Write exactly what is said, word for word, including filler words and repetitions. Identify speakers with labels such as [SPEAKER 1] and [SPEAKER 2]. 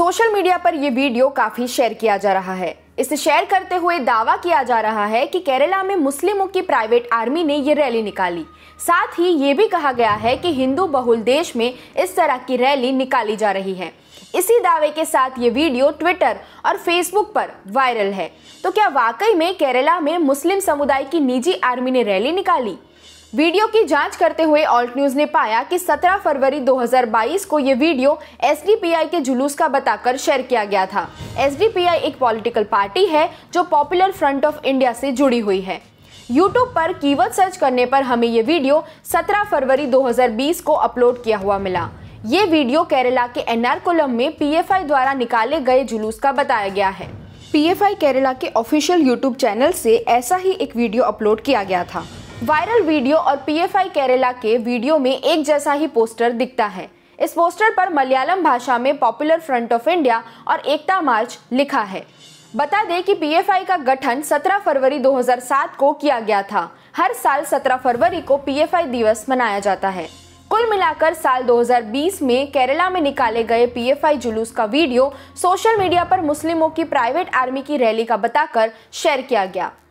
[SPEAKER 1] Social media पर यह video काफी शेयर किया जा रहा है। इसे शेयर करते हुए दावा किया जा रहा है कि केरला में मुस्लिमों की प्राइवेट आर्मी ने ये रैली निकाली। साथ ही ये भी कहा गया है कि हिंदू बहुल देश में इस तरह की रैली निकाली जा रही है। इसी दावे के साथ ये वीडियो ट्विटर और फेसबुक पर वायरल है। तो क्या वाकई में केरला में मुस्लिम समुदाय की निजी आर्मी ने रैली निकाली? वीडियो की जांच करते हुए ऑल्ट न्यूज ने पाया कि सत्रह फरवरी दो हज़ार बाईस को ये video S D P I के जुलूस का बताकर शेयर किया गया था। एस डी पी आई एक पॉलिटिकल पार्टी है जो पॉपुलर फ्रंट ऑफ इंडिया से जुड़ी हुई है। यूट्यूब पर कीवर्ड सर्च करने पर हमें ये वीडियो सत्रह फरवरी दो हज़ार बीस को अपलोड किया हुआ मिला। ये वीडियो केरला के एर्नाकुलम में पी एफ आई द्वारा निकाले गए जुलूस का बताया गया है। पी एफ आई केरला के ऑफिशियल यूट्यूब चैनल से ऐसा ही एक वीडियो अपलोड किया गया था। वायरल वीडियो और पी एफ आई केरला के वीडियो में एक जैसा ही पोस्टर दिखता है। इस पोस्टर पर मलयालम भाषा में पॉपुलर फ्रंट ऑफ इंडिया और एकता मार्च लिखा है। बता दें कि पी एफ आई का गठन सत्रह फरवरी दो हज़ार सात को किया गया था। हर साल सत्रह फरवरी को पी एफ आई दिवस मनाया जाता है। कुल मिलाकर साल दो हज़ार बीस में केरला में निकाले गए पी एफ आई जुलूस का वीडियो सोशल मीडिया पर मुस्लिमों की प्राइवेट आर्मी की रैली का बताकर शेयर किया गया।